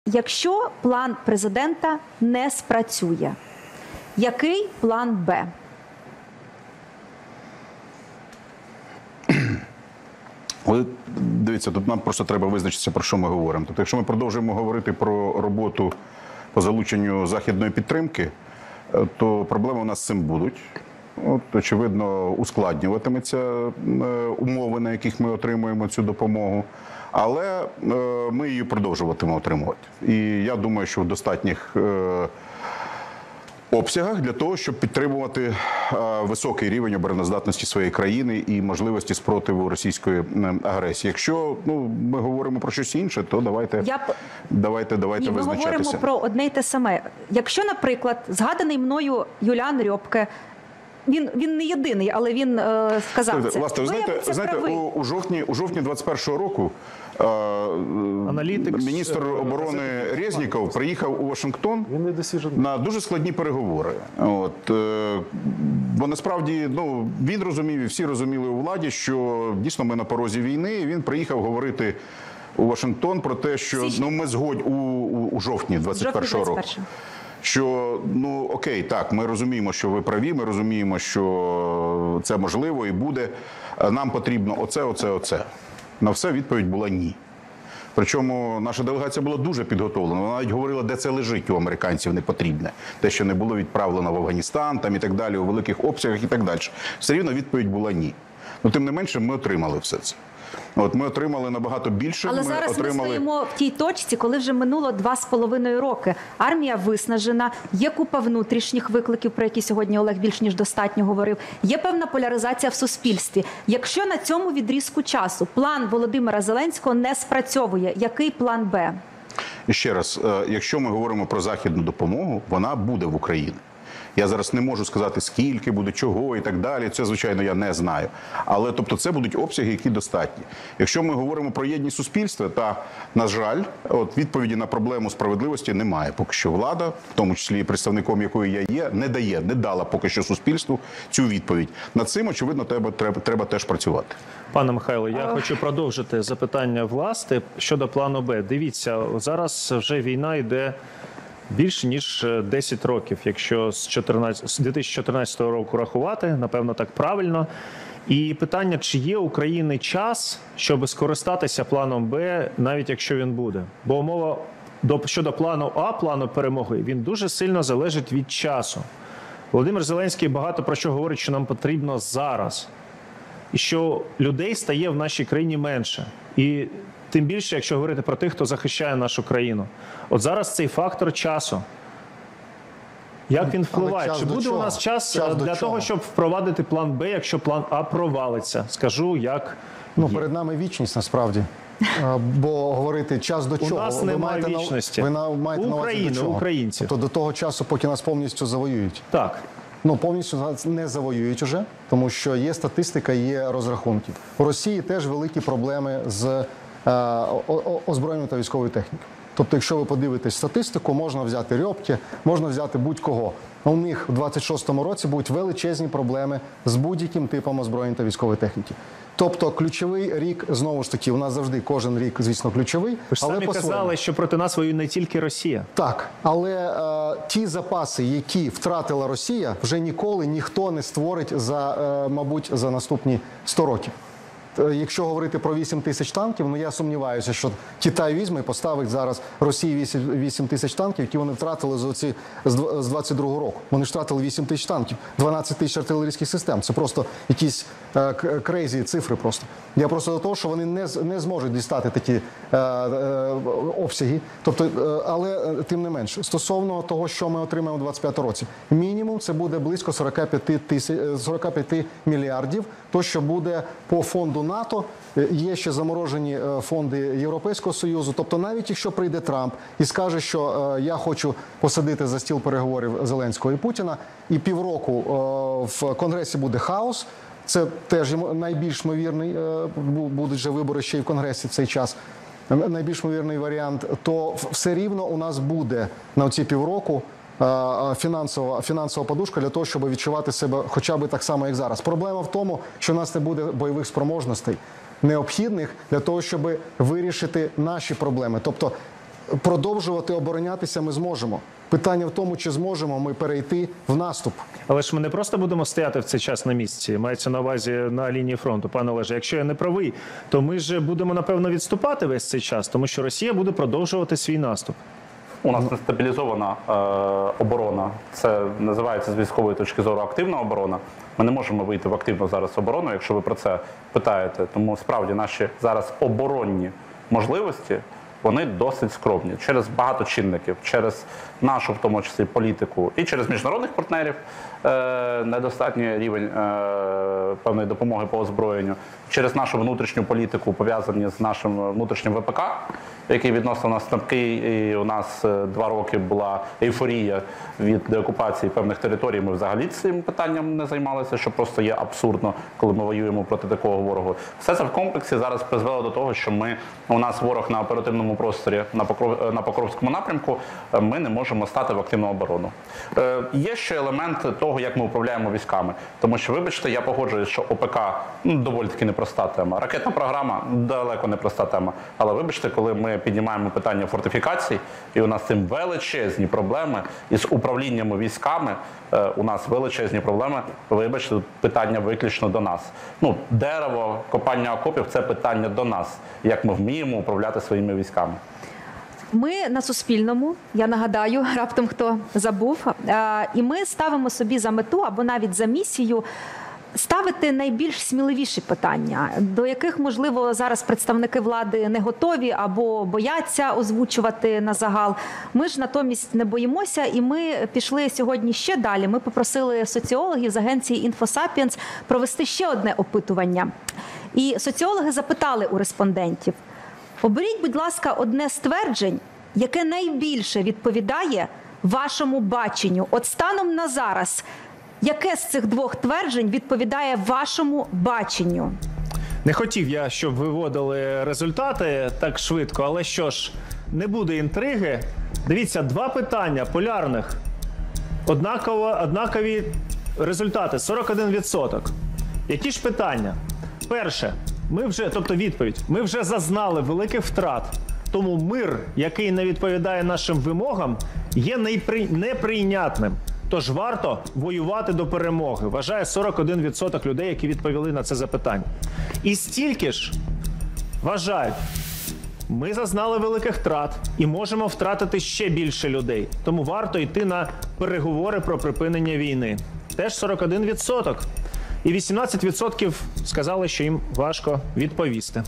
Якщо план президента не спрацює, який план Б? Дивіться, тут нам просто треба визначитися, про що ми говоримо. Тобто, якщо ми продовжуємо говорити про роботу по залученню західної підтримки, то проблеми у нас з цим будуть. Очевидно, ускладнюватиметься умови, на яких ми отримуємо цю допомогу, але ми її продовжуватимемо отримувати. І я думаю, що в достатніх обсягах для того, щоб підтримувати високий рівень обороноздатності своєї країни і можливості спротиву російської агресії. Якщо ми говоримо про щось інше, то давайте визначатися. Ми говоримо про одне й те саме. Якщо, наприклад, згаданий мною Юліан Рьопке, він не єдиний, але він сказав це. Власне, знаєте, у жовтні 21-го року міністр оборони Резніков приїхав у Вашингтон на дуже складні переговори. Бо насправді він розумів, і всі розуміли у владі, що дійсно ми на порозі війни, і він приїхав говорити у Вашингтон про те, що ми у жовтні 21-го року. Що, окей, так, ми розуміємо, що ви праві, ми розуміємо, що це можливо і буде, нам потрібно оце. На все відповідь була ні. Причому наша делегація була дуже підготовлена. Вона навіть говорила, де це лежить у американців непотрібне. Те, що не було відправлено в Афганістан там, і так далі, у великих обсягах і так далі. Все рівно відповідь була ні. Тим не менше, ми отримали все це. Ми отримали набагато більше. Але зараз ми стоїмо в тій точці, коли вже минуло 2,5 роки. Армія виснажена, є купа внутрішніх викликів, про які сьогодні Олег більш ніж достатньо говорив. Є певна поляризація в суспільстві. Якщо на цьому відрізку часу план Володимира Зеленського не спрацьовує, який план Б? І ще раз, якщо ми говоримо про західну допомогу, вона буде в Україні. Я зараз не можу сказати, скільки буде, чого і так далі. Це, звичайно, я не знаю. Але, тобто, це будуть обсяги, які достатні. Якщо ми говоримо про єдність суспільства, та, на жаль, відповіді на проблему справедливості немає. Поки що влада, в тому числі і представником якої я є, не дала поки що суспільству цю відповідь. Над цим, очевидно, треба теж працювати. Пане Михайло, я хочу продовжити запитання власти щодо плану Б. Дивіться, зараз вже війна йде більше, ніж 10 років, якщо з 2014 року рахувати, напевно, так правильно. І питання, чи є у країни час, щоб скористатися планом Б, навіть якщо він буде. Бо мова щодо плану А, плану перемоги, він дуже сильно залежить від часу. Володимир Зеленський багато про що говорить, що нам потрібно зараз. І що людей стає в нашій країні менше. І тим більше, якщо говорити про тих, хто захищає нашу країну. От зараз цей фактор часу. Як він впливає? Чи буде у нас час для того, щоб впровадити план Б, якщо план А провалиться? Скажу, як перед нами вічність, насправді. Бо говорити час до чого? У нас немає вічності. Ви маєте на увазі до чого? Українців. Тобто до того часу, поки нас повністю завоюють. Так. Повністю нас не завоюють уже, тому що є статистика, є розрахунки. У Росії теж великі проблеми з озброєнною та військовою технікою. Тобто, якщо ви подивитесь статистику, можна взяти Рьопке, можна взяти будь-кого. У них в 26-му році будуть величезні проблеми з будь-яким типом озброєння та військової техніки. Тобто, ключовий рік, знову ж таки, у нас завжди кожен рік, звісно, ключовий. Ви ж самі казали, що проти нас воює не тільки Росія. Так, але ті запаси, які втратила Росія, вже ніколи ніхто не створить мабуть, за наступні 100 років. Якщо говорити про 8 тисяч танків, я сумніваюся, що Китай візьме і поставить зараз Росії 8 тисяч танків, які вони втратили з 22-го року. Вони ж втратили 8 тисяч танків, 12 тисяч артилерійських систем. Це просто якісь крейзі цифри просто. Я просто до того, що вони не зможуть дістати такі обсяги. Тобто, але тим не менше, стосовно того, що ми отримаємо у 2025 році, мінімум це буде близько 45 мільярдів, то, що буде по фонду НАТО, є ще заморожені фонди Європейського Союзу. Тобто навіть якщо прийде Трамп і скаже, що я хочу посадити за стіл переговорів Зеленського і Путіна, і півроку в Конгресі буде хаос, це теж найбільш ймовірний, будуть вже вибори ще й в Конгресі в цей час, найбільш ймовірний варіант, то все рівно у нас буде на ці півроку фінансова подушка для того, щоб відчувати себе хоча б так само, як зараз. Проблема в тому, що у нас не буде бойових спроможностей необхідних для того, щоб вирішити наші проблеми. Тобто продовжувати оборонятися ми зможемо. Питання в тому, чи зможемо ми перейти в наступ. Але ж ми не просто будемо стояти в цей час на місці, мається на увазі на лінії фронту, пане Олеже. Якщо я не правий, то ми ж будемо, напевно, відступати весь цей час, тому що Росія буде продовжувати свій наступ. У нас нестабілізована оборона. Це називається з військової точки зору активна оборона. Ми не можемо вийти в активну зараз оборону, якщо ви про це питаєте. Тому справді наші зараз оборонні можливості, вони досить скромні через багато чинників, через нашу, в тому числі, політику і через міжнародних партнерів, недостатній рівень певної допомоги по озброєнню, через нашу внутрішню політику, пов'язані з нашим внутрішнім ВПК, який відносно нас слабкий, і у нас 2 роки була ейфорія від деокупації певних територій. Ми взагалі цим питанням не займалися, що просто є абсурдно, коли ми воюємо проти такого ворогу. Все це в комплексі зараз призвело до того, що у нас ворог на оперативному просторі на Покровському напрямку, ми не можемо стати в активну оборону. Є ще елемент того, як ми управляємо військами. Тому що, вибачте, я погоджуюсь, що ОПК доволі таки непроста тема. Ракетна програма далеко не проста тема. Але вибачте, коли ми піднімаємо питання фортифікацій, і у нас з цим величезні проблеми, і з управліннями військами у нас величезні проблеми, вибачте, тут питання виключно до нас. Дерево, копання окопів – це питання до нас, як ми вміємо управляти своїми військами. Ми на Суспільному, я нагадаю, раптом хто забув, і ми ставимо собі за мету або навіть за місію ставити найбільш сміливіші питання, до яких, можливо, зараз представники влади не готові або бояться озвучувати на загал. Ми ж натомість не боїмося, і ми пішли сьогодні ще далі. Ми попросили соціологів з агенції InfoSapiens провести ще одне опитування. І соціологи запитали у респондентів: оберіть, будь ласка, одне з тверджень, яке найбільше відповідає вашому баченню. От станом на зараз, яке з цих 2 тверджень відповідає вашому баченню? Не хотів я, щоб виводили результати так швидко, але що ж, не буде інтриги. Дивіться, 2 питання полярних, однакові результати, 41%. Які ж питання? Перше, відповідь. Ми вже зазнали великих втрат, тому мир, який не відповідає нашим вимогам, є неприйнятним. Тож варто воювати до перемоги, вважає 41% людей, які відповіли на це запитання. І стільки ж вважають, ми зазнали великих втрат і можемо втратити ще більше людей. Тому варто йти на переговори про припинення війни. Теж 41%. І 18% сказали, що їм важко відповісти.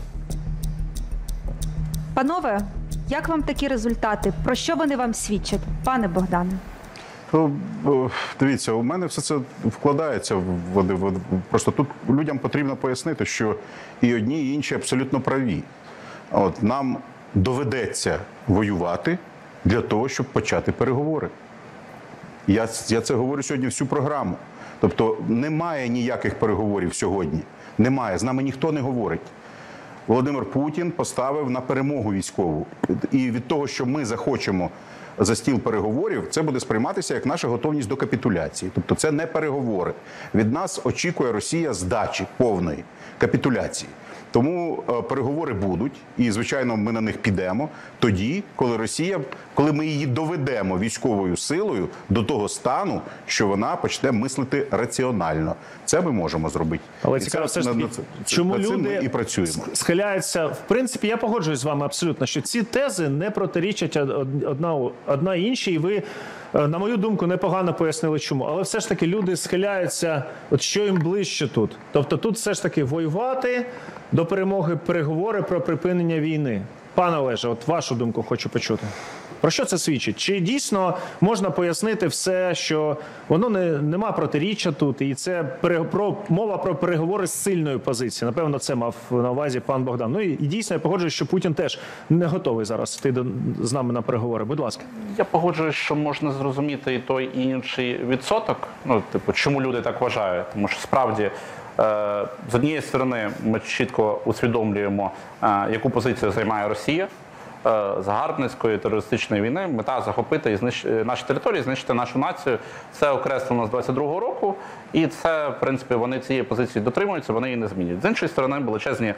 Панове, як вам такі результати? Про що вони вам свідчать? Пане Богдане. Дивіться, у мене все це вкладається просто тут людям потрібно пояснити, що і одні, і інші абсолютно праві. Нам доведеться воювати для того, щоб почати переговори. Я це говорю сьогодні всю програму. Тобто немає ніяких переговорів сьогодні. Немає. З нами ніхто не говорить. Володимир Путін поставив на перемогу військову. І від того, що ми захочемо за стіл переговорів, це буде сприйматися як наша готовність до капітуляції. Тобто це не переговори. Від нас очікує Росія здачі повної капітуляції. Тому переговори будуть, і, звичайно, ми на них підемо тоді, коли ми її доведемо військовою силою до того стану, що вона почне мислити раціонально. Це ми можемо зробити. Але цікаво все ж таки, чому люди і працюємо. Схиляються. В принципі, я погоджуюсь з вами абсолютно, що ці тези не протирічать одна іншій, і ви, на мою думку, непогано пояснили чому. Але все ж таки люди схиляються, що їм ближче тут. Тобто тут все ж таки воювати, до перемоги переговори про припинення війни. Пане Олеже, вашу думку хочу почути. Про що це свідчить? Чи дійсно можна пояснити все, що воно нема протиріччя тут, і це мова про переговори з сильною позицією? Напевно, це мав на увазі пан Богдан. І дійсно, я погоджуюсь, що Путін теж не готовий зараз йти з нами на переговори. Будь ласка. Я погоджуюсь, що можна зрозуміти і той, і інший відсоток. Чому люди так вважають? Тому що справді, з однієї сторони, ми чітко усвідомлюємо, яку позицію займає Росія. Загарбницької терористичної війни, мета захопити і наші території, знищити нашу націю. Це окреслено з 22-го року, і це, в принципі, вони цієї позиції дотримуються, вони її не змінюють. З іншої сторони, величезні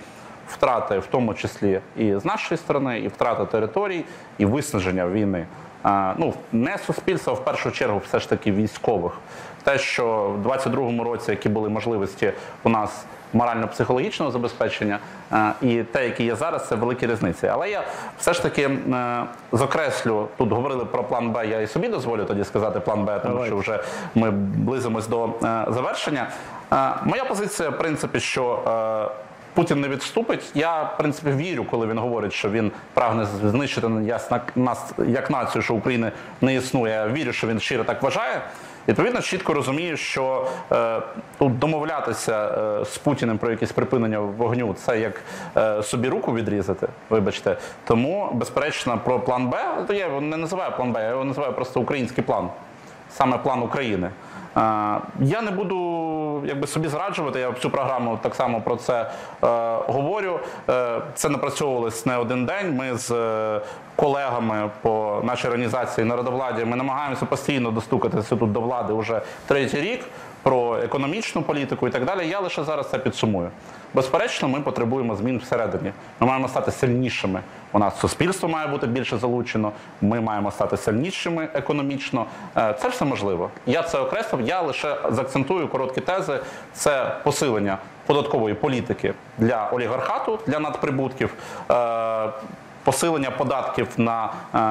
втрати, в тому числі і з нашої сторони, і втрата територій, і виснаження війни. Ну, не суспільства, в першу чергу, все ж таки військових. Те, що в 22-му році, які були можливості у нас морально-психологічного забезпечення, і те, які є зараз, це великі різниці. Але я все ж таки закреслю, тут говорили про план Б, я і собі дозволю тоді сказати план Б, тому що вже ми близимось до завершення. Моя позиція, в принципі, що Путін не відступить. Я, в принципі, вірю, коли він говорить, що він прагне знищити нас як націю, що України не існує. Я вірю, що він щиро так вважає. Відповідно, чітко розумію, що тут домовлятися з Путіним про якесь припинення вогню – це як собі руку відрізати, вибачте. Тому, безперечно, про план Б, то я його не називаю план Б, я його називаю просто український план, саме план України. Я не буду собі зраджувати, я всю програму так само про це говорю. Це напрацьовувалось не один день. Ми з колегами по нашій організації «Народовладдя» ми намагаємося постійно достукатися тут до влади вже 3-й рік про економічну політику і так далі. Я лише зараз це підсумую. Безперечно, ми потребуємо змін всередині. Ми маємо стати сильнішими. У нас суспільство має бути більше залучено, ми маємо стати сильнішими економічно. Це все можливо. Я це окреслив, я лише заакцентую короткі тези. Це посилення податкової політики для олігархату, для надприбутків, посилення податків на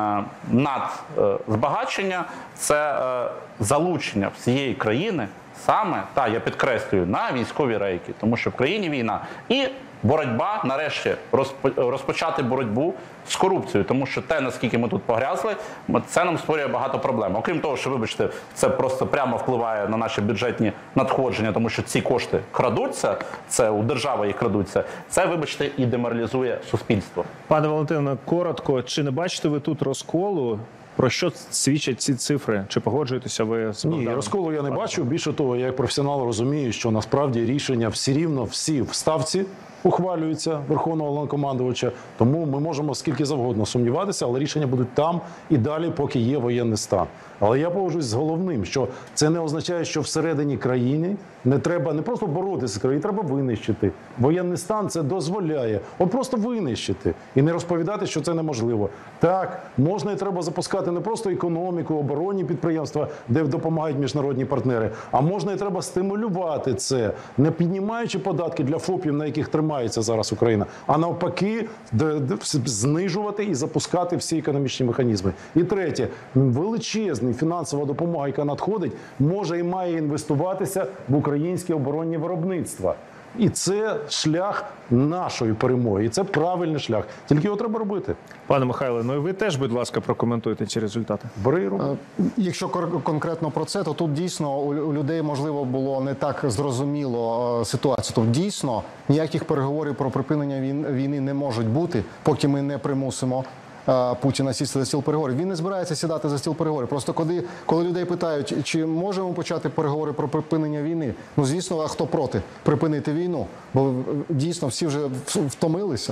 надзбагачення, це залучення всієї країни саме, я підкреслюю, на військові рейки. Тому що в країні війна. І боротьба, нарешті, розпочати боротьбу з корупцією. Тому що те, наскільки ми тут погрязли, це нам створює багато проблем. Окрім того, що, вибачте, це просто прямо впливає на наші бюджетні надходження, тому що ці кошти крадуться, це у держави їх крадуться, це, вибачте, і деморалізує суспільство. Пане Валентине, коротко, чи не бачите ви тут розколу? Про що свідчать ці цифри? Чи погоджуєтеся ви з Богданом? Ні, розколу я не бачу. Більше того, я як професіонал розумію, що насправді рішення все рівно всі в Ставці ухвалюються Верховного Головнокомандувача. Тому ми можемо скільки завгодно сумніватися, але рішення будуть там і далі, поки є воєнний стан. Але я погоджуюсь з головним, що це не означає, що всередині країни не треба не просто боротися з країною, треба винищити. Воєнний стан це дозволяє. От просто винищити і не розповідати, що це неможливо. Так, можна і треба запускати не просто економіку, оборонні підприємства, де допомагають міжнародні партнери, а можна і треба стимулювати це, не піднімаючи податки для ФОПів, на яких тримається зараз Україна, а навпаки знижувати і запускати всі економічні механізми. І третє, величезна фінансова допомога, яка надходить, може і має інвестуватися в українське оборонні виробництва. І це шлях нашої перемоги. І це правильний шлях. Тільки його треба робити. Пане Михайле, ну і ви теж, будь ласка, прокоментуйте ці результати. Бери і роби. Якщо конкретно про це, то тут дійсно у людей, можливо, було не так зрозуміло ситуацію. Тобто дійсно ніяких переговорів про припинення війни не можуть бути, поки ми не примусимо Путіна сісти за стіл переговорів. Він не збирається сідати за стіл переговорів. Просто коли людей питають, чи можемо почати переговори про припинення війни, ну звісно, а хто проти припинити війну? Бо дійсно всі вже втомилися.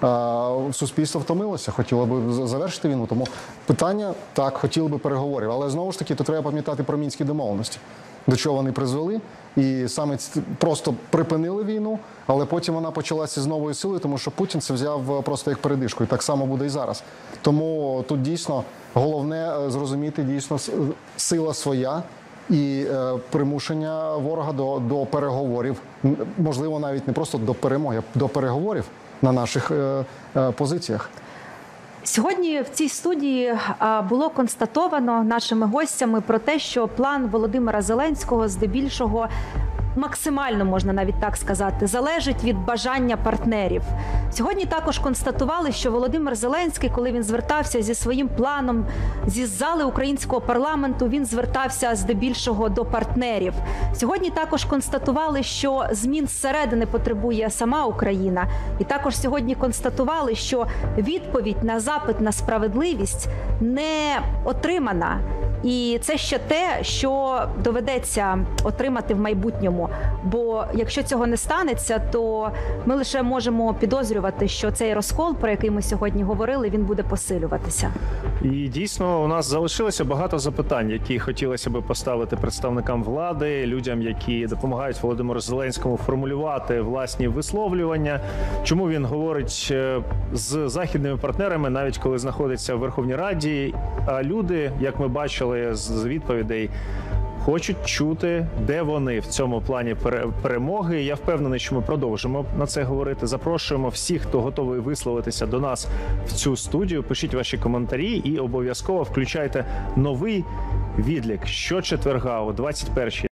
Суспільство втомилося, хотіло б завершити війну. Тому питання, так, хотіли б переговорів. Але знову ж таки, то треба пам'ятати про мінські домовленості. До чого вони призвели. І саме просто припинили війну, але потім вона почалася з новою силою, тому що Путін це взяв просто як передишку. І так само буде і зараз. Тому тут дійсно головне зрозуміти дійсно сила своя і примушення ворога до переговорів. Можливо, навіть не просто до перемоги, а до переговорів на наших позиціях. Сьогодні в цій студії було констатовано нашими гостями про те, що план Володимира Зеленського здебільшого максимально, можна навіть так сказати, залежить від бажання партнерів. Сьогодні також констатували, що Володимир Зеленський, коли він звертався зі своїм планом зі зали українського парламенту, він звертався здебільшого до партнерів. Сьогодні також констатували, що змін зсередини потребує сама Україна. І також сьогодні констатували, що відповідь на запит на справедливість не отримана. І це ще те, що доведеться отримати в майбутньому. Бо якщо цього не станеться, то ми лише можемо підозрювати, що цей розкол, про який ми сьогодні говорили, він буде посилюватися. І дійсно у нас залишилося багато запитань, які хотілося би поставити представникам влади, людям, які допомагають Володимиру Зеленському формулювати власні висловлювання. Чому він говорить з західними партнерами, навіть коли знаходиться в Верховній Раді. А люди, як ми бачили з відповідей, хочуть чути, де вони в цьому плані перемоги. Я впевнений, що ми продовжимо на це говорити. Запрошуємо всіх, хто готовий висловитися до нас в цю студію. Пишіть ваші коментарі і обов'язково включайте новий відлік щочетверга о 21-й.